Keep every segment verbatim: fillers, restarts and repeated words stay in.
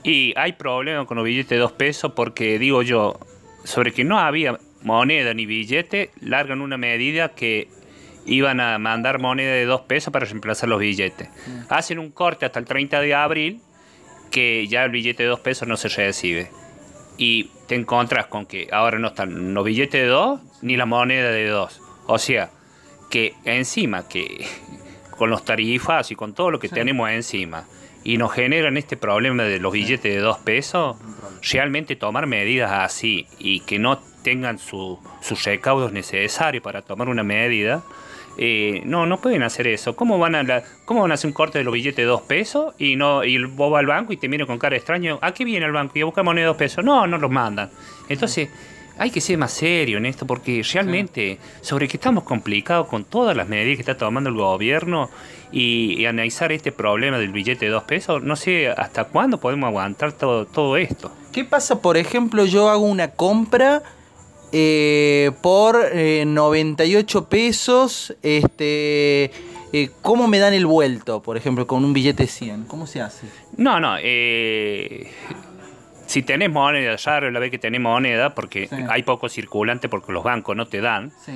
Y hay problemas con los billetes de dos pesos porque, digo yo, sobre que no había moneda ni billete, largan una medida que iban a mandar moneda de dos pesos para reemplazar los billetes. Mm. Hacen un corte hasta el treinta de abril que ya el billete de dos pesos no se recibe. Y te encuentras con que ahora no están los billetes de dos ni la moneda de dos. O sea, que encima, que con los tarifas y con todo lo que sí. tenemos encima, y nos generan este problema de los billetes de dos pesos, realmente tomar medidas así y que no tengan su, sus recaudos necesarios para tomar una medida, eh, no, no pueden hacer eso. ¿Cómo van a la, cómo van a hacer un corte de los billetes de dos pesos y no y vos vas al banco y te miran con cara extraña? ¿A qué viene el banco? ¿Y a buscar moneda de dos pesos? No, no los mandan. Entonces, hay que ser más serio en esto porque realmente sobre que estamos complicados con todas las medidas que está tomando el gobierno y, y analizar este problema del billete de dos pesos, no sé hasta cuándo podemos aguantar todo, todo esto. ¿Qué pasa, por ejemplo, yo hago una compra eh, por eh, noventa y ocho pesos, este, eh, ¿cómo me dan el vuelto, por ejemplo, con un billete de cien? ¿Cómo se hace? No, no, eh... si tenés moneda, ya la vez que tenés moneda, porque sí. hay poco circulante porque los bancos no te dan. Sí.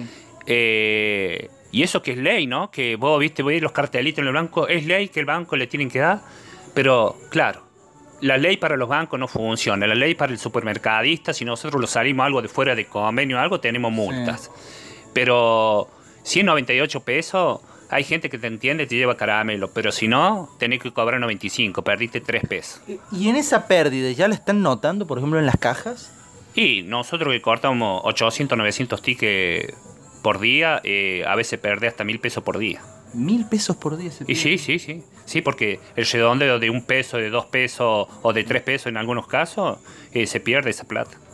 Eh, y eso que es ley, ¿no? Que vos, viste, voy a ir los cartelitos en el banco, es ley que el banco le tienen que dar. Pero, claro, la ley para los bancos no funciona. La ley para el supermercadista, si nosotros lo salimos algo de fuera de convenio o algo, tenemos multas. Sí. Pero, ciento noventa y ocho pesos... hay gente que te entiende y te lleva caramelo, pero si no, tenés que cobrar noventa y cinco, perdiste tres pesos. ¿Y en esa pérdida ya la están notando, por ejemplo, en las cajas? Y nosotros que cortamos ochocientos, novecientos tickets por día, eh, a veces perdés hasta mil pesos por día. ¿Mil pesos por día se pierde? Y sí, sí, sí. Sí, porque el redondeo de un peso, de dos pesos o de tres pesos en algunos casos, eh, se pierde esa plata.